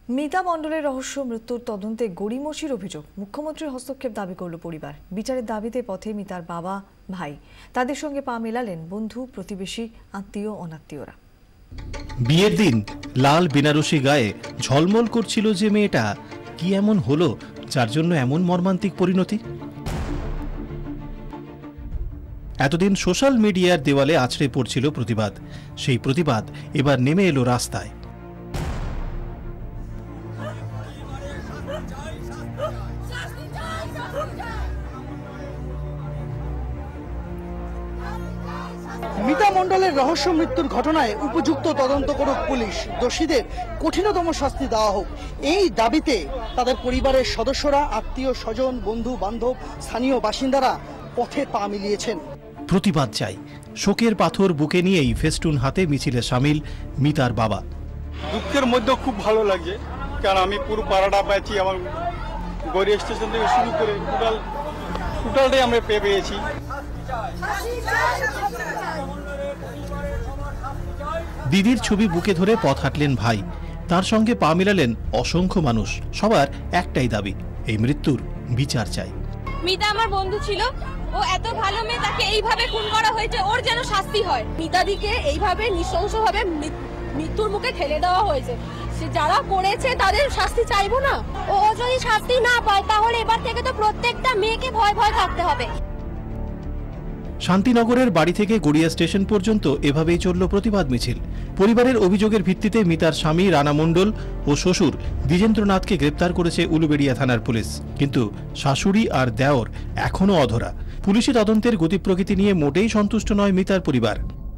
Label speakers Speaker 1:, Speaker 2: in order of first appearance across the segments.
Speaker 1: মিতা মণ্ডলের রহস্য মৃত্যুর তদন্তে গড়িমসির অভিযোগ। মুখ্যমন্ত্রীর হস্তক্ষেপ দাবি করল পরিবার। বিচারের দাবিতে পথে মিতার বাবা, ভাই। তাদের সঙ্গে পা মেলালেন বন্ধু, প্রতিবেশী, আত্মীয়, অনাত্মীয়রা।
Speaker 2: বিয়ের দিন লাল বেনারসি গায়ে ঝলমল করছিল যে মেয়েটা, কি এমন হলো যার জন্য এমন মর্মান্তিক পরিণতি? এতদিন সোশ্যাল মিডিয়ার দেওয়ালে আছড়ে পড়ছিল প্রতিবাদ। সেই প্রতিবাদ এবার নেমে এলো রাস্তায়।
Speaker 3: মিতা মণ্ডলের রহস্য মৃত্যুর ঘটনায় উপযুক্ত তদন্ত করুক পুলিশ, দোষীদের কঠিনতম শাস্তি দেওয়া হোক, এই দাবিতে তাদের পরিবারের সদস্যরা, আত্মীয় স্বজন, বন্ধু বান্ধব, স্থানীয় বাসিন্দারা পথে পা মিলিয়েছেন।
Speaker 2: প্রতিবাদ চাই। শোকের পাথর বুকে নিয়েই ফেস্টুন হাতে মিছিলে সামিল মিতার বাবা।
Speaker 4: দুঃখের মধ্যে খুব ভালো লাগছে, কারণ আমি পুরো পাড়াটা পেয়েছি। আমার গড়ি স্টেশন থেকে শুরু করে টোটালটাই আমরা পেয়েছি।
Speaker 2: দিদির ছবি বুকে ধরে পথ হাঁটলেন ভাই, তার সঙ্গে পা মিলালেন অসংখ্য মানুষ। সবার একটাই দাবি, এই মৃত্যুর বিচার চাই।
Speaker 5: মিতা আমার বন্ধু ছিল, ও এত ভালো মেয়ে, তাকে এইভাবে খুন করা হয়েছে, ওর যেন শাস্তি হয়। মিতাদিকে এইভাবে নৃশংসভাবে মৃত্যুর মুখে ঠেলে দেওয়া হয়েছে। সে যারা করেছে তাদের শাস্তি চাইবো না? ও যদি শাস্তি না পায় তাহলে এবার থেকে তো প্রত্যেকটা মেয়েকে ভয় ভয় থাকতে হবে।
Speaker 2: শান্তিনগরের বাড়ি থেকে গড়িয়া স্টেশন পর্যন্ত এভাবেই চলল প্রতিবাদ মিছিল। পরিবারের অভিযোগের ভিত্তিতে মিতার স্বামী রানা মণ্ডল ও শ্বশুর দ্বিজেন্দ্রনাথকে গ্রেপ্তার করেছে উলুবেড়িয়া থানার পুলিশ। কিন্তু শাশুড়ি আর দেওর এখনো অধরা। পুলিশি তদন্তের গতি প্রকৃতি নিয়ে মোটেই সন্তুষ্ট নয় মিতার পরিবার।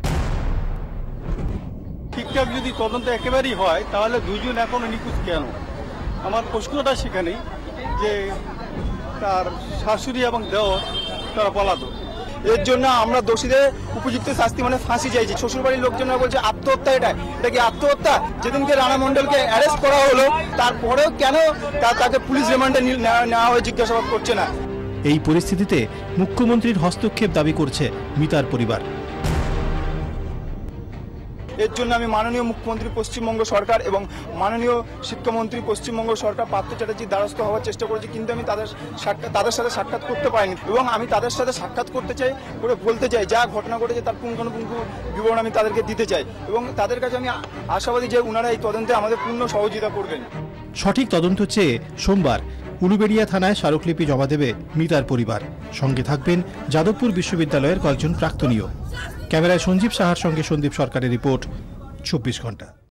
Speaker 4: ঠিকঠাক যদি তদন্ত একেবারেই হয় তাহলে দুজন এখনো নিখোঁজ কেন? আমার প্রশ্নটা সেখানেই যে তার শাশুড়ি এবং দেওর তারা পলাতক।
Speaker 6: এর জন্য আমরা দোষীদের উপযুক্ত শাস্তি মানে ফাঁসি চাইছি। শ্বশুরবাড়ির লোকজনরা বলছে আত্মহত্যা, এটা কি আত্মহত্যা? যেদিনকে রানা মণ্ডলকে অ্যারেস্ট করা হলো তারপরেও কেন তাকে পুলিশ রিমান্ডে নেওয়া হয়ে জিজ্ঞাসাবাদ করছে না?
Speaker 2: এই পরিস্থিতিতে মুখ্যমন্ত্রীর হস্তক্ষেপ দাবি করছে মিতার পরিবার।
Speaker 6: এর জন্য আমি মাননীয় মুখ্যমন্ত্রী পশ্চিমবঙ্গ সরকার এবং মাননীয় শিক্ষামন্ত্রী পশ্চিমবঙ্গ সরকার পার্থ চ্যাটার্জির দ্বারস্থ হওয়ার চেষ্টা করেছি, কিন্তু আমি তাদের সাথে সাক্ষাৎ করতে পারিনি। এবং আমি তাদের সাথে সাক্ষাৎ করতে চাই, করে বলতে চাই যা ঘটনা ঘটেছে তার পুঙ্খানুপুঙ্খ বিবরণ আমি তাদেরকে দিতে চাই। এবং তাদের কাছে আমি আশাবাদী যে ওনারা এই তদন্তে আমাদের পূর্ণ সহযোগিতা করবেন।
Speaker 2: সঠিক তদন্ত চেয়ে সোমবার উলুবেড়িয়া থানায় স্মারকলিপি জমা দেবে মিতার পরিবার। সঙ্গে থাকবেন যাদবপুর বিশ্ববিদ্যালয়ের কয়েকজন প্রাক্তনীয়। ক্যামেরায় সঞ্জীব সাহার সঙ্গে সন্দীপ সরকারের রিপোর্ট, 24 ঘন্টা।